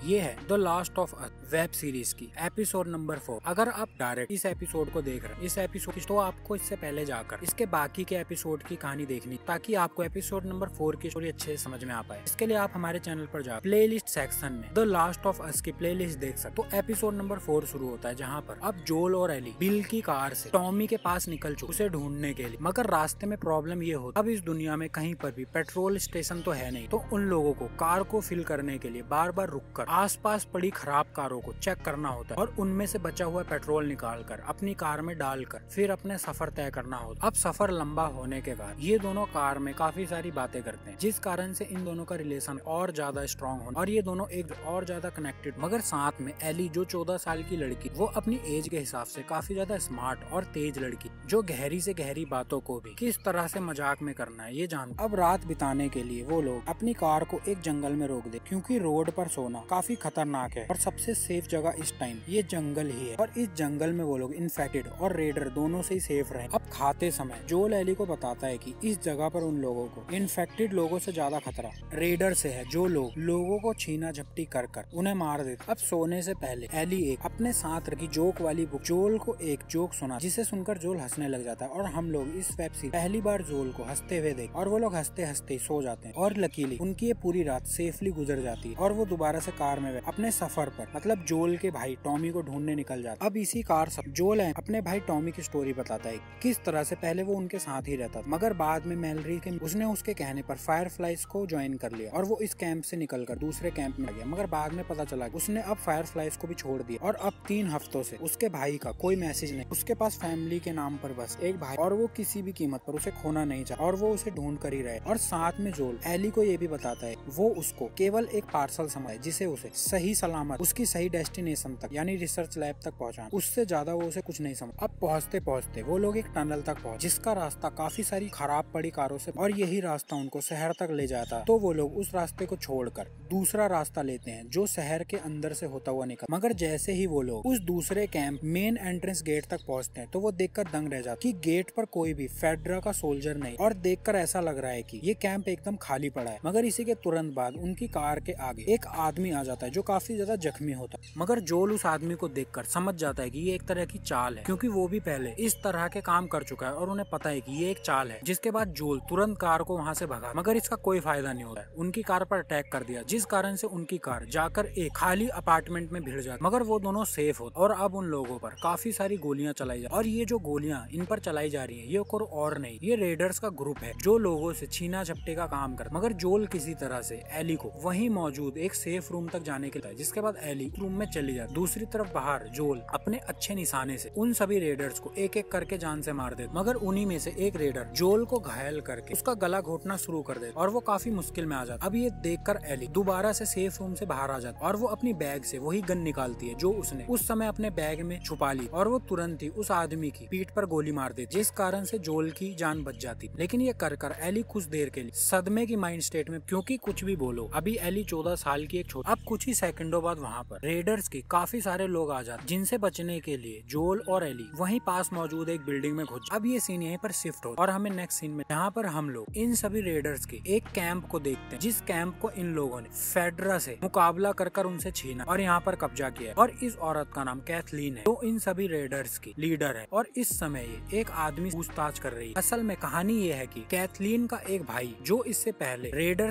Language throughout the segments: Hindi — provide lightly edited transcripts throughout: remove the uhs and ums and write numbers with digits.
ये है the last of us web series की एपिसोड नंबर 4। अगर आप डायरेक्ट इस एपिसोड को देख रहे हैं, इस एपिसोड तो आपको इससे पहले जाकर इसके बाकी के एपिसोड की कहानी देखनी, ताकि आपको एपिसोड नंबर 4 की स्टोरी अच्छे से समझ में आ पाए। इसके लिए आप हमारे चैनल पर जाकर प्लेलिस्ट सेक्शन में द लास्ट ऑफ अस की प्लेलिस्ट देख सकते। तो एपिसोड नंबर 4 शुरू होता है, जहाँ पर अब जोल और एली बिल की कार से टॉमी के पास निकल चुके उसे ढूंढने के लिए। मगर रास्ते में प्रॉब्लम ये होती, अब इस दुनिया में कहीं पर भी पेट्रोल स्टेशन तो है नहीं, तो उन लोगों को कार को फिल करने के लिए बार बार रुककर आसपास पड़ी खराब कारों को चेक करना होता है और उनमें से बचा हुआ पेट्रोल निकालकर अपनी कार में डालकर फिर अपने सफर तय करना होता है। अब सफर लंबा होने के बाद ये दोनों कार में काफी सारी बातें करते हैं, जिस कारण से इन दोनों का रिलेशन और ज्यादा स्ट्रॉन्ग हो और ये दोनों एक और ज्यादा कनेक्टेड। मगर साथ में एली जो 14 साल की लड़की, वो अपनी एज के हिसाब से काफी ज्यादा स्मार्ट और तेज लड़की, जो गहरी से गहरी बातों को भी किस तरह से मजाक में करना है ये जान। अब रात बिताने के लिए वो लोग अपनी कार को एक जंगल में रोक दे, क्योंकि रोड पर सोना काफी खतरनाक है और सबसे सेफ जगह इस टाइम ये जंगल ही है। और इस जंगल में वो लोग इन्फेक्टेड और रेडर दोनों से ही सेफ रहे। अब खाते समय जोल एली को बताता है कि इस जगह पर उन लोगों को इन्फेक्टेड लोगों से ज्यादा खतरा रेडर से है, जो लोगों को छीना झपटी कर उन्हें मार देते। अब सोने से पहले एली एक अपने साथ रखी जोक वाली बुक जोल को एक जोक सुना, जिसे सुनकर जोल हंसने लग जाता है। और हम लोग इस वेब सीरीज पहली बार जोल को हंसते हुए देख और वो लोग हंसते हंसते सो जाते हैं। और लकीली उनकी ये पूरी रात सेफली गुजर जाती है और वो दोबारा से कार में अपने सफर पर, मतलब जोल के भाई टॉमी को ढूंढने निकल जाता है। अब इसी कार सब जोल अपने भाई टॉमी की स्टोरी बताता है, किस तरह से पहले वो उनके साथ ही रहता था, मगर बाद में मैलरी के उसने उसके कहने पर फायरफ्लाइज को ज्वाइन कर लिया और वो इस कैंप से निकलकर दूसरे कैंप में गया। मगर बाद में पता चला उसने अब फायरफ्लाइज को भी छोड़ दिया और अब 3 हफ्तों से उसके भाई का कोई मैसेज नहीं। उसके पास फैमिली के नाम पर बस एक भाई, और वो किसी भी कीमत पर उसे खोना नहीं चाहता और वो उसे ढूंढ कर ही रहे। और साथ में जोल एली को ये भी बताता है वो उसको केवल एक पार्सल समझे, जिसे उसे सही सलामत उसकी सही डेस्टिनेशन तक यानी रिसर्च लैब तक पहुँचाना, उससे ज्यादा वो उसे कुछ नहीं समझ। अब पहुँचते पहुँचते वो लोग एक टनल तक पहुँचे, जिसका रास्ता काफी सारी खराब पड़ी कारों से, और यही रास्ता उनको शहर तक ले जाता। तो वो लोग उस रास्ते को छोड़कर दूसरा रास्ता लेते हैं जो शहर के अंदर से होता हुआ निकल। मगर जैसे ही वो लोग उस दूसरे कैंप मेन एंट्रेंस गेट तक पहुंचते हैं, तो वो देखकर दंग रह जाते कि गेट पर कोई भी फेडरा का सोल्जर नहीं, और देखकर ऐसा लग रहा है कि ये कैंप एकदम खाली पड़ा है। मगर इसी के तुरंत बाद उनकी कार के आगे एक आदमी आ जाता है जो काफी ज्यादा जख्मी होता है। मगर जोल उस आदमी को देखकर समझ जाता है कि ये एक तरह की चाल है, क्योंकि वो भी पहले इस तरह के काम कर चुका है और उन्हें पता है कि ये एक चाल है। जिसके बाद जोल तुरंत कार को वहाँ से भगा, मगर इसका कोई फायदा नहीं होता है। उनकी कार पर अटैक कर दिया, जिस कारण से उनकी कार जाकर एक खाली अपार्टमेंट में भिड़ जाती। मगर वो दोनों सेफ होते और अब उन लोगों पर काफी सारी गोलियां चलाई जा, और ये जो गोलियां इन पर चलाई जा रही है ये कोई और नहीं, ये रेडर्स का ग्रुप है जो लोगों से छीना झपटे का काम करता। मगर जोल किसी तरह से एली को वहीं मौजूद एक सेफ रूम तक जाने के लिए, जिसके बाद एली रूम में चली जाती। दूसरी तरफ बाहर जोल अपने अच्छे निशाने से उन सभी रेडर्स को एक एक करके जान से मार देते। मगर उन्हीं में से एक रेडर जोल को घायल करके उसका गला घोटना शुरू कर देता और वो काफी मुश्किल में आ जाता। अब ये देखकर एली दोबारा से सेफ रूम से बाहर आ जाती और वो अपनी बैग से वही गन निकालती है जो उसने उस समय अपने बैग में छुपा ली, और वो तुरंत ही उस आदमी की पीठ पर गोली मार देती, जिस कारण से जोल की जान बच जाती। लेकिन ये कर एली कुछ देर के लिए सदमे की माइंड स्टेट में, क्योंकि कुछ भी बोलो अभी एली 14 साल की एक छोटी। अब कुछ ही सेकंडों बाद वहाँ पर रेडर्स के काफी सारे लोग आ जाते, जिनसे बचने के लिए जोल और एली वहीं पास मौजूद एक बिल्डिंग में घुस। अब ये सीन यहीं पर शिफ्ट हो और हमें नेक्स्ट सीन में, यहाँ पर हम लोग इन सभी रेडर्स के एक कैंप को देखते हैं, जिस कैंप को इन लोगों ने फेडरा से मुकाबला कर उनसे छीना और यहाँ पर कब्जा किया। और इस औरत का नाम कैथलीन है, जो इन सभी रेडर्स की लीडर है। और इस समय ये एक आदमी पूछताछ कर रही है। असल में कहानी ये है कि कैथलीन का एक भाई, जो इससे पहले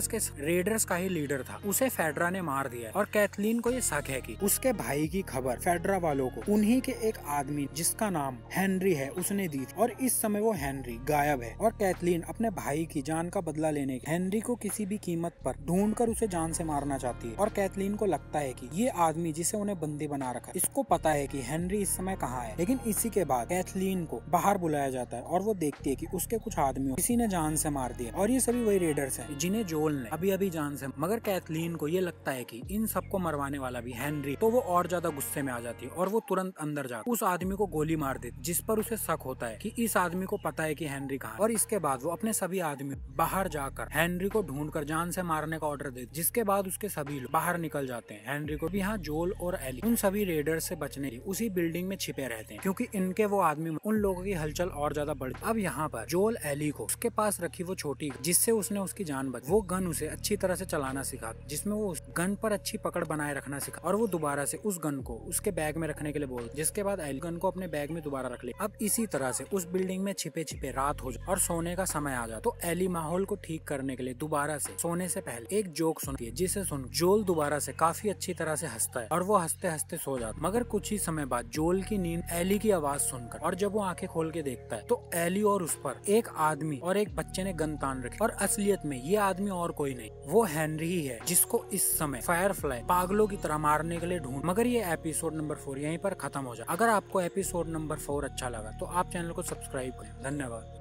रेडर्स का ही लीडर था, उसे फेडरा ने मार दिया। और कैथलीन को ये शक है कि उसके भाई की खबर फेडरा वालों को उन्हीं के एक आदमी जिसका नाम हेनरी है उसने दी थी। और इस समय वो हेनरी गायब है और कैथलीन अपने भाई की जान का बदला लेने हेनरी को किसी भी कीमत पर ढूंढकर उसे जान से मारना चाहती है। और कैथलीन को लगता है कि ये आदमी जिसे उन्हें बंदी बना रखा, इसको पता है कि हेनरी इस समय कहाँ है। लेकिन इसी के बाद कैथलीन को बाहर बुलाया जाता है और वो देखती है कि उसके कुछ आदमियों किसी ने जान से मार दिया, और ये सभी वही रेडर्स हैं जिन्हें जोल ने अभी अभी जान से। मगर कैथलीन को ये लगता है कि इन सबको मरवाने वाला भी हेनरी, तो वो और ज्यादा गुस्से में आ जाती है और वो तुरंत अंदर जाकर उस आदमी को गोली मार देती, जिस पर उसे शक होता है कि इस आदमी को पता है कि हेनरी कहाँ है। और इसके बाद वो अपने सभी आदमी बाहर जाकर हेनरी को ढूंढकर जान से मारने का ऑर्डर देती, जिसके बाद उसके सभी लोग बाहर निकल जाते हैं। हेनरी को भी यहाँ जोल और एली उन सभी रेडर्स से बचने की उसी बिल्डिंग में छिपे रहते हैं, क्योंकि इनके वो आदमी उन लोगों की हलचल और ज्यादा बढ़। अब यहाँ पर जोल एली को उसके पास रखी वो छोटी जिससे उसने उसकी जान बची, वो गन उसे अच्छी तरह से चलाना सिखा, जिसमें वो उस गन पर अच्छी पकड़ बनाए रखना सिखा और वो दोबारा से उस गन को उसके बैग में रखने के लिए बोल, जिसके बाद एली गन को अपने बैग में दोबारा रख ले। अब इसी तरह से उस बिल्डिंग में छिपे छिपे रात हो जाए और सोने का समय आ जाए तो एली माहौल को ठीक करने के लिए दोबारा से सोने से पहले एक जोक सुनती है, जिसे सुन जोल दोबारा से काफी अच्छी तरह से हंसता है और वो हंसते हंसते सो जाता। मगर कुछ ही समय बाद जोल की नींद एली की आवाज सुनकर, और जब वो आंखें खोल के देखता है तो एली और उस पर एक आदमी और एक बच्चे ने गन तान रखी, और असलियत में ये आदमी और कोई नहीं, वो हेनरी ही है, जिसको इस समय फायरफ्लाई पागलों की तरह मारने के लिए ढूंढ। मगर ये एपिसोड नंबर 4 यहीं पर खत्म हो जाए। अगर आपको एपिसोड नंबर 4 अच्छा लगा तो आप चैनल को सब्सक्राइब करें। धन्यवाद।